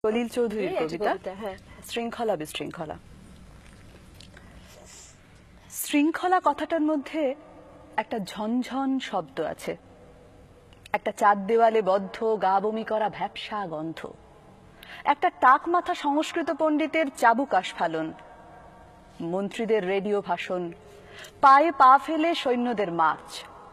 সলিল চৌধুরীর কবিতা শৃঙ্খলা বিশৃঙ্খলা। শৃঙ্খলা কথাটার মধ্যে একটা ঝনঝন শব্দ আছে, একটা চার দেওয়ালে বদ্ধ গা বমি করা ভ্যাপসা গন্ধ, একটা টাক মাথা সংস্কৃত পণ্ডিতের চাবুক আস্ফালন, মন্ত্রীদের রেডিও ভাষণ, পায়ে পা ফেলে সৈন্যদের মার্চ।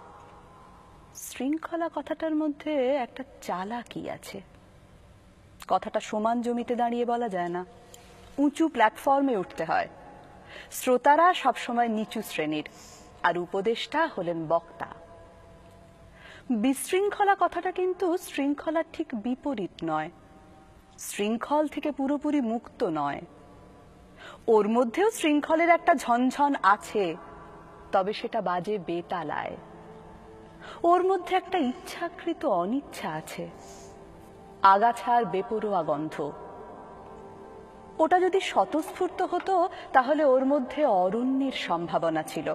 শৃঙ্খলা কথাটার মধ্যে একটা চালাকি আছে। কথাটা সমান জমিতে দাঁড়িয়ে বলা যায় না, উঁচু প্ল্যাটফর্মে উঠতে হয়। শ্রোতারা সবসময় নিচু শ্রেণীর, আর উপদেষ্টা হলেন বক্তা। বিশৃঙ্খলা কথাটা কিন্তু শৃঙ্খলার ঠিক বিপরীত নয়, শৃঙ্খল থেকে পুরোপুরি মুক্ত নয়। ওর মধ্যেও শৃঙ্খলের একটা ঝনঝন আছে, তবে সেটা বাজে বেতালায়। ওর মধ্যে একটা ইচ্ছাকৃত অনিচ্ছা আছে, আগাছার বেপরোয়া গন্ধ। ওটা যদি স্বতঃস্ফূর্ত হতো তাহলে ওর মধ্যে অরণ্যের সম্ভাবনা ছিল।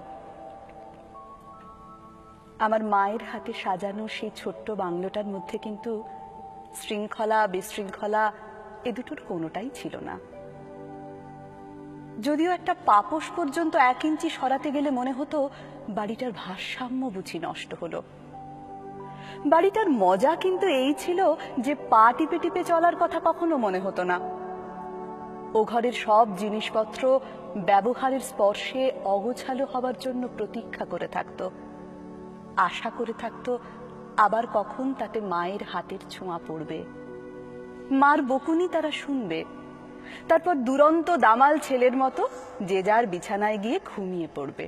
আমার মায়ের হাতে সাজানো সেই ছোট্ট বাংলোটার মধ্যে কিন্তু শৃঙ্খলা বিশৃঙ্খলা এ দুটোর কোনোটাই ছিল না। যদিও একটা পাপোশ পর্যন্ত 1 ইঞ্চি সরাতে গেলে মনে হতো বাড়িটার ভারসাম্য বুঝি নষ্ট হলো। বাড়িটার মজা কিন্তু এই ছিল যে পা টিপে টিপে চলার কথা কখনো মনে হতো না। ও ঘরের সব জিনিসপত্র ব্যবহারের স্পর্শে অগোছালো হবার জন্য প্রতীক্ষা করে থাকতো, আশা করে থাকতো আবার কখন তাতে মায়ের হাতের ছোঁয়া পড়বে, মার বকুনি তারা শুনবে। তারপর দুরন্ত দামাল ছেলের মতো যে যার বিছানায় গিয়ে ঘুমিয়ে পড়বে।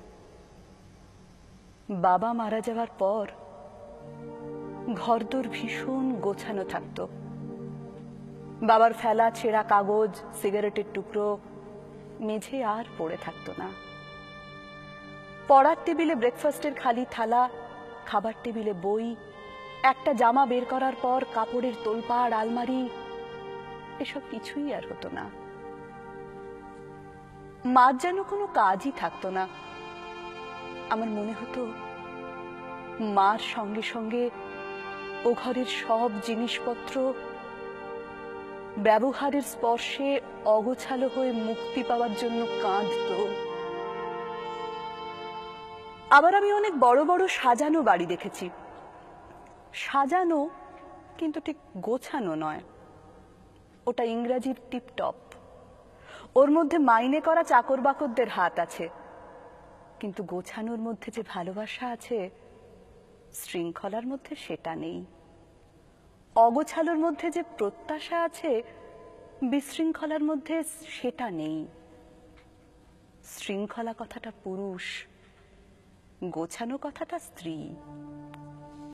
বাবা মারা যাওয়ার পর ঘরদোর ভীষণ গোছানো থাকতো। বাবার ফেলা ছেঁড়া কাগজ, সিগারেটের টুকরো মেঝে আর পড়ে থাকতো না। পড়ার টেবিলে ব্রেকফাস্টের খালি থালা, খাবার টেবিলে বই, একটা জামা বের করার পর কাপড়ের তোলপাড় আলমারি, এসব কিছুই আর হতো না। মার যেন কোনো কাজই থাকতো না। আমার মনে হতো মার সঙ্গে সঙ্গে ও ঘরের সব জিনিসপত্র ব্যবহারের স্পর্শে অগোছালো হয়ে মুক্তি পাওয়ার জন্য কাঁদতো। আবার আমি অনেক বড় বড় সাজানো বাড়ি দেখেছি, সাজানো কিন্তু ঠিক গোছানো নয়। ওটা ইংরাজির টিপটপ। ওর মধ্যে মাইনে করা চাকর বাকরদের হাত আছে, কিন্তু গোছানোর মধ্যে যে ভালোবাসা আছে শৃঙ্খলার মধ্যে সেটা নেই। অগোছালোর মধ্যে যে প্রত্যাশা আছে বিশৃঙ্খলার মধ্যে সেটা নেই। শৃঙ্খলা কথাটা পুরুষ, গোছানো কথাটা স্ত্রী।